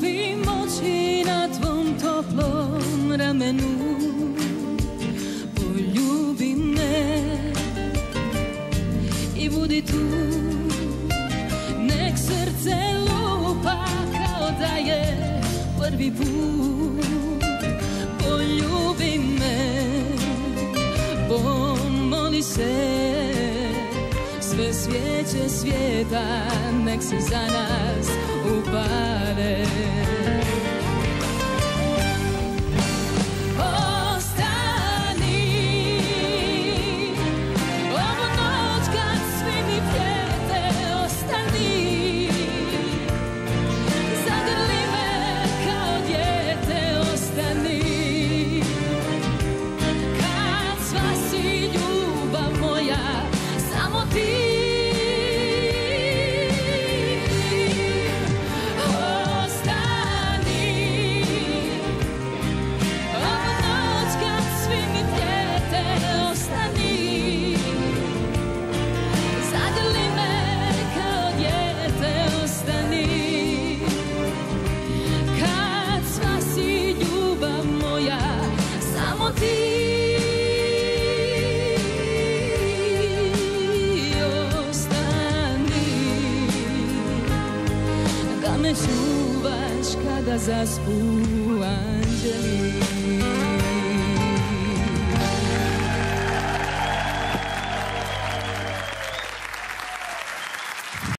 Spim oči na tvom toplom ramenu. Poljubi me i budi tu. Nek srce lupa kao da je prvi put. Poljubi me, pomoli se. Sve svijeće svijeta nek se za nas upale. Da me čuvaš kada zaspu anđeli.